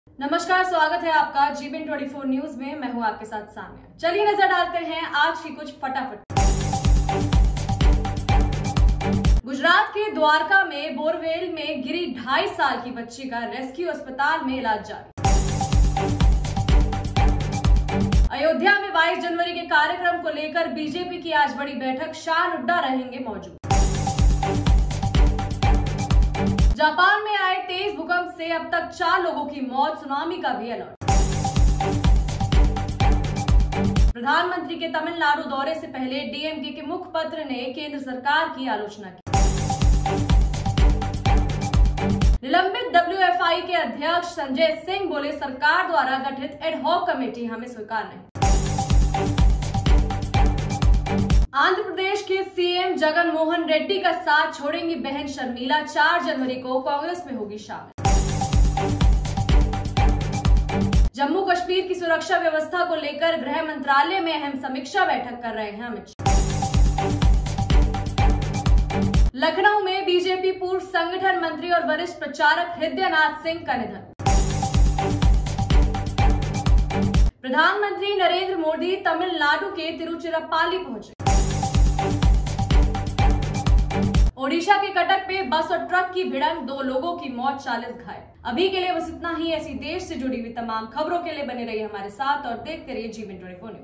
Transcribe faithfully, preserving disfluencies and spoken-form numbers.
नमस्कार, स्वागत है आपका जीबीएन चौबीस न्यूज में। मैं हूं आपके साथ साम्या। चलिए नजर डालते हैं आज की कुछ फटाफट। गुजरात के द्वारका में बोरवेल में गिरी ढाई साल की बच्ची का रेस्क्यू अस्पताल में इलाज जारी। अयोध्या में बाईस जनवरी के कार्यक्रम को लेकर बीजेपी की आज बड़ी बैठक, शाह नड्डा रहेंगे मौजूद। जापान में आए तेज भूकंप से अब तक चार लोगों की मौत, सुनामी का भी अलर्ट। प्रधानमंत्री के तमिलनाडु दौरे से पहले डीएमके के मुखपत्र ने केंद्र सरकार की आलोचना की। निलंबित डब्ल्यूएफआई के अध्यक्ष संजय सिंह बोले, सरकार द्वारा गठित एडहॉक कमेटी हमें स्वीकार नहीं। आंध्र प्रदेश के सीएम जगन मोहन रेड्डी का साथ छोड़ेंगी बहन शर्मिला, चार जनवरी को कांग्रेस में होगी शामिल। जम्मू कश्मीर की सुरक्षा व्यवस्था को लेकर गृह मंत्रालय में अहम समीक्षा बैठक कर रहे हैं अमित शाह। लखनऊ में बीजेपी पूर्व संगठन मंत्री और वरिष्ठ प्रचारक हृदयनाथ सिंह का निधन। प्रधानमंत्री नरेंद्र मोदी तमिलनाडु के तिरुचिरापल्ली पहुंचे। ओडिशा के कटक पे बस और ट्रक की भिड़ंत, दो लोगों की मौत, चालीस घायल। अभी के लिए बस इतना ही। ऐसी देश से जुड़ी हुई तमाम खबरों के लिए बने रहिए हमारे साथ और देखते रहिए जीबीएन चौबीस न्यूज।